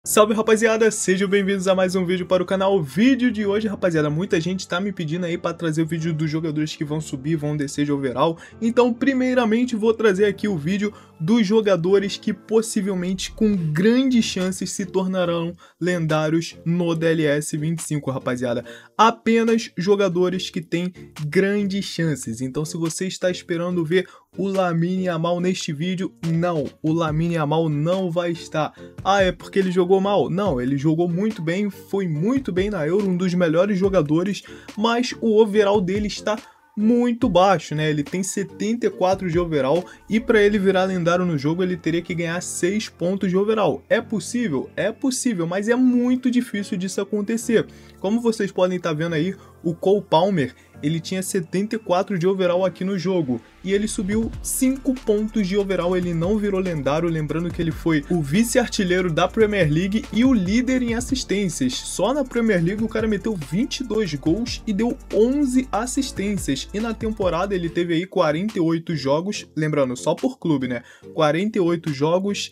Salve rapaziada, sejam bem-vindos a mais um vídeo para o canal. O vídeo de hoje, rapaziada, muita gente tá me pedindo aí para trazer o vídeo dos jogadores que vão subir, vão descer de overall. Então, primeiramente, vou trazer aqui o vídeo dos jogadores que possivelmente, com grandes chances, se tornarão lendários no DLS 25, rapaziada. Apenas jogadores que têm grandes chances. Então, se você está esperando ver o Lamine Yamal neste vídeo, não, o Lamine Yamal não vai estar. Ah, é porque ele jogou mal? Não, ele jogou muito bem, foi muito bem na Euro, um dos melhores jogadores, mas o overall dele está muito baixo, né? Ele tem 74 de overall e para ele virar lendário no jogo ele teria que ganhar 6 pontos de overall. É possível? É possível, mas é muito difícil disso acontecer. Como vocês podem estar vendo aí, o Cole Palmer, ele tinha 74 de overall aqui no jogo e ele subiu 5 pontos de overall, ele não virou lendário, lembrando que ele foi o vice-artilheiro da Premier League e o líder em assistências. Só na Premier League o cara meteu 22 gols e deu 11 assistências e na temporada ele teve aí 48 jogos, lembrando, só por clube, né? 48 jogos,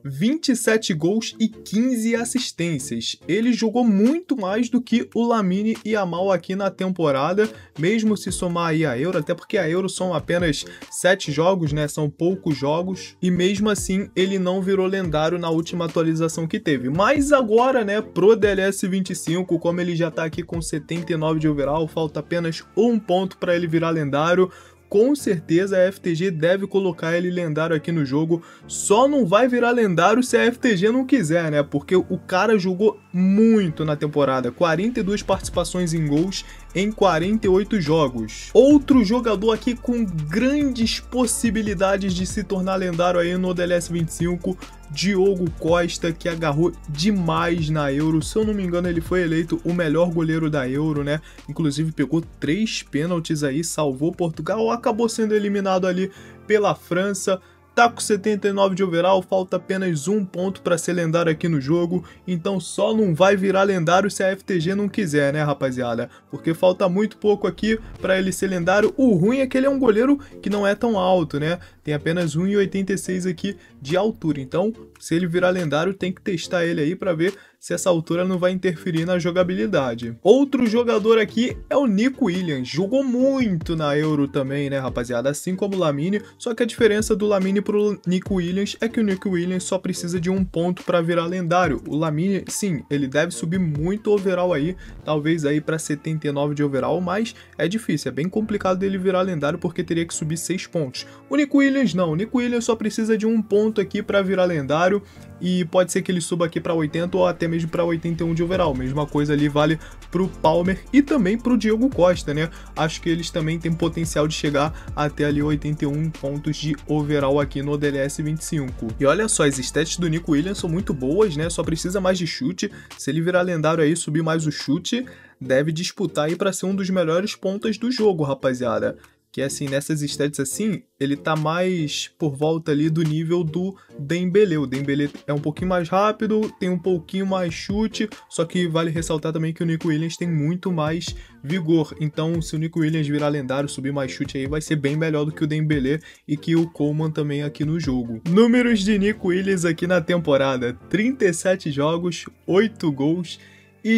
27 gols e 15 assistências. Ele jogou muito mais do que o Lamine Yamal aqui na temporada, mesmo se somar aí a Euro, até porque a Euro são apenas 7 jogos, né? São poucos jogos, e mesmo assim ele não virou lendário na última atualização que teve. Mas agora, né, pro DLS 25, como ele já tá aqui com 79 de overall, falta apenas um ponto para ele virar lendário. Com certeza a FTG deve colocar ele lendário aqui no jogo, só não vai virar lendário se a FTG não quiser, né? Porque o cara jogou muito na temporada, 42 participações em gols em 48 jogos. Outro jogador aqui com grandes possibilidades de se tornar lendário aí no DLS 25, Diogo Costa, que agarrou demais na Euro. Se eu não me engano, ele foi eleito o melhor goleiro da Euro, né? Inclusive pegou 3 pênaltis aí, salvou Portugal, acabou sendo eliminado ali pela França. Tá com 79 de overall, falta apenas um ponto para ser lendário aqui no jogo, então só não vai virar lendário se a FTG não quiser, né, rapaziada? Porque falta muito pouco aqui para ele ser lendário. O ruim é que ele é um goleiro que não é tão alto, né? Tem apenas 1,86 aqui de altura, então se ele virar lendário tem que testar ele aí para ver se essa altura não vai interferir na jogabilidade. Outro jogador aqui é o Nico Williams, jogou muito na Euro também, né, rapaziada, assim como o Lamine, só que a diferença do Lamine pro Nico Williams é que o Nico Williams só precisa de um ponto para virar lendário. O Lamine, sim, ele deve subir muito overall aí, talvez aí para 79 de overall, mas é difícil, é bem complicado dele virar lendário porque teria que subir 6 pontos. O Nico Williams não, o Nico Williams só precisa de um ponto aqui para virar lendário e pode ser que ele suba aqui para 80 ou até mesmo para 81 de overall. Mesma coisa ali vale pro Palmer e também pro Diogo Costa, né? Acho que eles também têm potencial de chegar até ali 81 pontos de overall aqui no DLS 25. E olha só, as stats do Nico Williams são muito boas, né? Só precisa mais de chute. Se ele virar lendário aí, subir mais o chute, deve disputar aí para ser um dos melhores pontas do jogo, rapaziada. Que assim, nessas stats assim, ele tá mais por volta ali do nível do Dembélé. O Dembélé é um pouquinho mais rápido, tem um pouquinho mais chute, só que vale ressaltar também que o Nico Williams tem muito mais vigor. Então, se o Nico Williams virar lendário, subir mais chute aí, vai ser bem melhor do que o Dembélé e que o Coleman também aqui no jogo. Números de Nico Williams aqui na temporada: 37 jogos, 8 gols e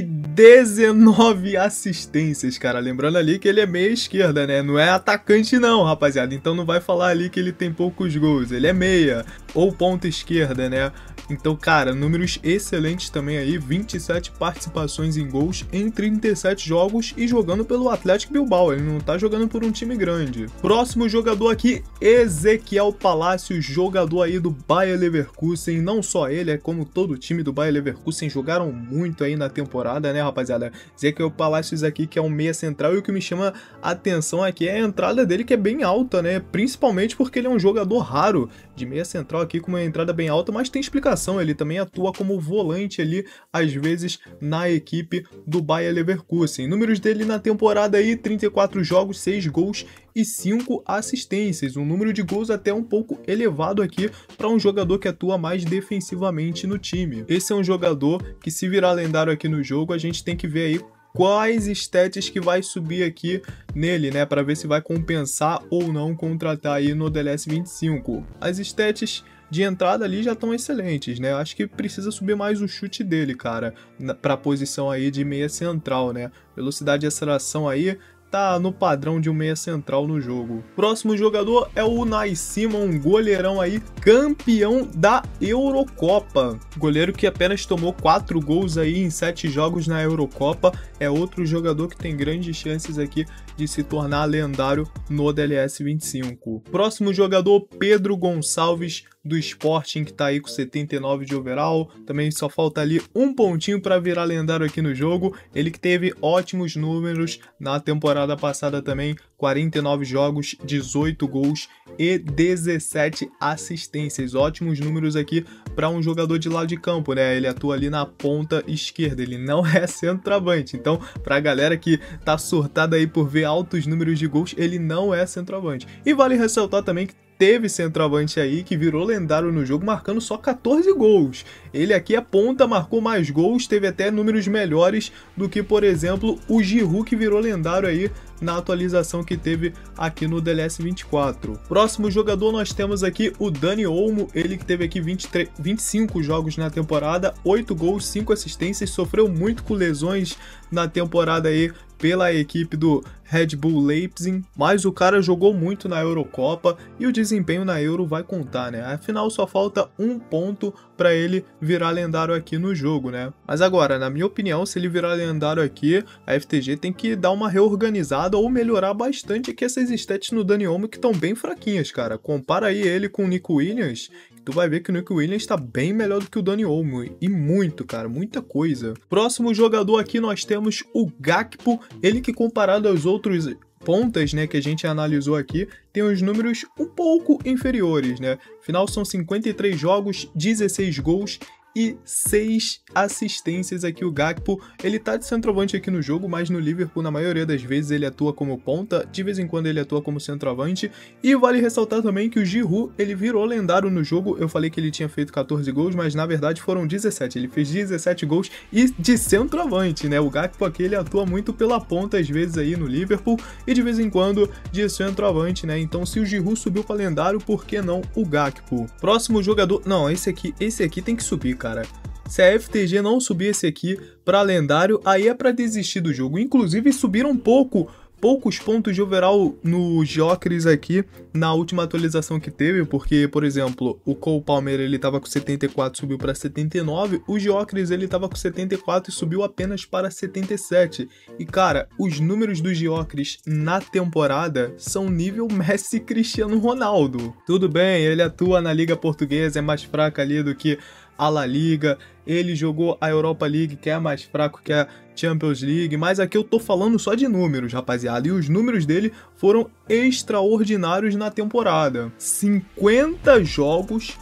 19 assistências, cara. Lembrando ali que ele é meia esquerda, né? Não é atacante não, rapaziada. Então não vai falar ali que ele tem poucos gols. Ele é meia ou ponta esquerda, né? Então, cara, números excelentes também aí. 27 participações em gols em 37 jogos e jogando pelo Atlético Bilbao. Ele não tá jogando por um time grande. Próximo jogador aqui, Ezequiel Palacios, jogador aí do Bayer Leverkusen. Não só ele, é como todo o time do Bayer Leverkusen jogaram muito aí na temporada, né, rapaziada? Ezequiel Palacios aqui, que é um meia central, e o que me chama a atenção aqui é a entrada dele, que é bem alta, né? Principalmente porque ele é um jogador raro de meia central aqui com uma entrada bem alta, mas tem explicação, ele também atua como volante ali, às vezes, na equipe do Bayer Leverkusen. Números dele na temporada aí, 34 jogos, 6 gols e 5 assistências, um número de gols até um pouco elevado aqui para um jogador que atua mais defensivamente no time. Esse é um jogador que, se virar lendário aqui no jogo, a gente tem que ver aí quais stats que vai subir aqui nele, né, para ver se vai compensar ou não contratar aí no DLS 25. As stats de entrada ali já estão excelentes, né? Acho que precisa subir mais o chute dele, cara, pra posição aí de meia central, né? Velocidade de aceleração aí tá no padrão de um meia central no jogo. Próximo jogador é o Unai Simon, goleirão aí, campeão da Eurocopa. Goleiro que apenas tomou 4 gols aí em 7 jogos na Eurocopa. É outro jogador que tem grandes chances aqui de se tornar lendário no DLS 25. Próximo jogador, Pedro Gonçalves, do Sporting, que tá aí com 79 de overall. Também só falta ali um pontinho para virar lendário aqui no jogo. Ele que teve ótimos números na temporada passada também, 49 jogos, 18 gols e 17 assistências. Ótimos números aqui para um jogador de lado de campo, né? Ele atua ali na ponta esquerda, ele não é centroavante. Então, pra galera que tá surtada aí por ver altos números de gols, ele não é centroavante. E vale ressaltar também que teve centroavante aí que virou lendário no jogo, marcando só 14 gols. Ele aqui é ponta, marcou mais gols, teve até números melhores do que, por exemplo, o Giroud, que virou lendário aí na atualização que teve aqui no DLS 24. Próximo jogador nós temos aqui o Dani Olmo, ele que teve aqui 25 jogos na temporada, 8 gols, 5 assistências, sofreu muito com lesões na temporada aí pela equipe do Red Bull Leipzig, mas o cara jogou muito na Eurocopa e o desempenho na Euro vai contar, né? Afinal, só falta um ponto para ele virar lendário aqui no jogo, né? Mas agora, na minha opinião, se ele virar lendário aqui, a FTG tem que dar uma reorganizada ou melhorar bastante aqui essas stats no Dani Olmo, que estão bem fraquinhas, cara. Compara aí ele com o Nico Williams, tu vai ver que o Nico Williams está bem melhor do que o Dani Olmo, e muito, cara, muita coisa. Próximo jogador aqui nós temos o Gakpo, ele que comparado aos outros pontas, né, que a gente analisou aqui, tem os números um pouco inferiores, né? Afinal, são 53 jogos, 16 gols e 6 assistências aqui. O Gakpo, ele tá de centroavante aqui no jogo, mas no Liverpool na maioria das vezes ele atua como ponta, de vez em quando ele atua como centroavante. E vale ressaltar também que o Giroud, ele virou lendário no jogo. Eu falei que ele tinha feito 14 gols, mas na verdade foram 17, ele fez 17 gols e de centroavante, né? O Gakpo aqui, ele atua muito pela ponta às vezes aí no Liverpool e de vez em quando de centroavante, né? Então se o Giroud subiu para lendário, por que não o Gakpo? Próximo jogador, não, esse aqui tem que subir, cara. Se a FTG não subir esse aqui para lendário, aí é para desistir do jogo. Inclusive subiram poucos pontos de overall no Gyökeres aqui na última atualização que teve, porque, por exemplo, o Cole Palmer ele tava com 74, subiu para 79, o Gyökeres ele tava com 74 e subiu apenas para 77. E cara, os números do Gyökeres na temporada são nível Messi e Cristiano Ronaldo. Tudo bem, ele atua na Liga Portuguesa, é mais fraca ali do que a La Liga, ele jogou a Europa League, que é mais fraco que a Champions League, mas aqui eu tô falando só de números, rapaziada, e os números dele foram extraordinários na temporada. 50 jogos,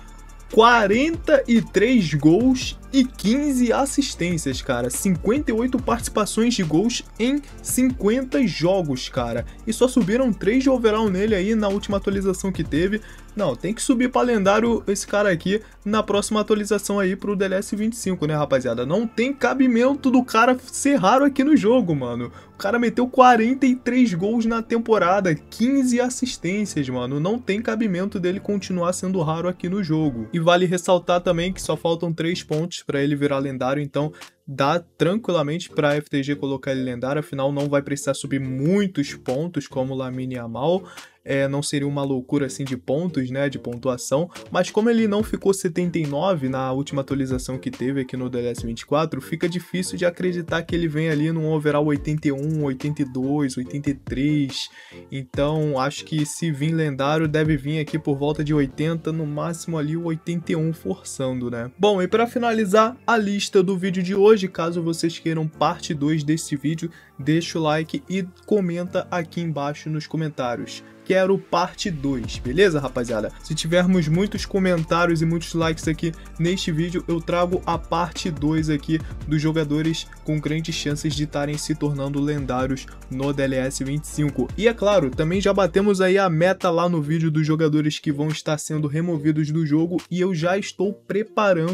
43 gols e 15 assistências, cara. 58 participações de gols em 50 jogos, cara. E só subiram 3 de overall nele aí na última atualização que teve. Não, tem que subir para lendário esse cara aqui na próxima atualização aí pro DLS 25, né, rapaziada? Não tem cabimento do cara ser raro aqui no jogo, mano. O cara meteu 43 gols na temporada, 15 assistências, mano. Não tem cabimento dele continuar sendo raro aqui no jogo. E vale ressaltar também que só faltam 3 pontos para ele virar lendário, então dá tranquilamente para a FTG colocar ele lendário, afinal não vai precisar subir muitos pontos como o Lamine Yamal. Não seria uma loucura assim de pontos, né, de pontuação, mas como ele não ficou 79 na última atualização que teve aqui no DLS 24, fica difícil de acreditar que ele vem ali num overall 81, 82, 83, então acho que se vir lendário deve vir aqui por volta de 80, no máximo ali o 81 forçando, né. Bom, e para finalizar a lista do vídeo de hoje, caso vocês queiram parte 2 desse vídeo, deixa o like e comenta aqui embaixo nos comentários. Quero parte 2, beleza, rapaziada? Se tivermos muitos comentários e muitos likes aqui neste vídeo, eu trago a parte 2 aqui dos jogadores com grandes chances de estarem se tornando lendários no DLS 25. E é claro, também já batemos aí a meta lá no vídeo dos jogadores que vão estar sendo removidos do jogo e eu já estou preparando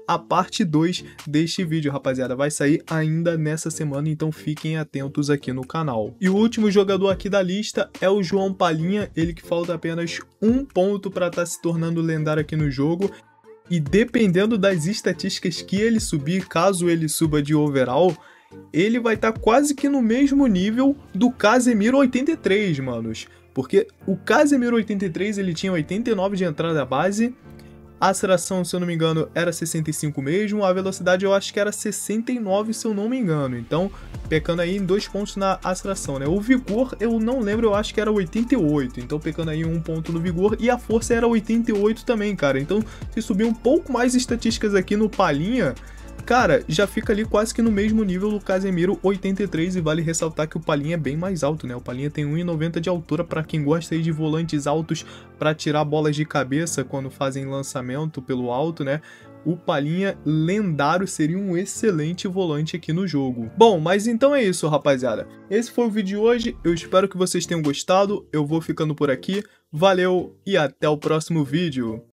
a parte 2 deste vídeo, rapaziada. Vai sair ainda nessa semana, então fiquem atentos aqui no canal. E o último jogador aqui da lista é o João Palhinha, ele que falta apenas 1 ponto para estar se tornando lendário aqui no jogo. E dependendo das estatísticas que ele subir, caso ele suba de overall, ele vai estar quase que no mesmo nível do Casemiro 83, manos. Porque o Casemiro 83 ele tinha 89 de entrada base, a aceleração, se eu não me engano, era 65 mesmo, a velocidade eu acho que era 69, se eu não me engano. Então, pecando aí em 2 pontos na aceleração, né? O vigor, eu não lembro, eu acho que era 88, então pecando aí 1 ponto no vigor, e a força era 88 também, cara. Então, se subir um pouco mais estatísticas aqui no Palhinha, cara, já fica ali quase que no mesmo nível do Casemiro 83, e vale ressaltar que o Palhinha é bem mais alto, né? O Palhinha tem 1,90 de altura, para quem gosta aí de volantes altos para tirar bolas de cabeça quando fazem lançamento pelo alto, né? O Palhinha lendário seria um excelente volante aqui no jogo. Bom, mas então é isso, rapaziada. Esse foi o vídeo de hoje, eu espero que vocês tenham gostado, eu vou ficando por aqui, valeu e até o próximo vídeo.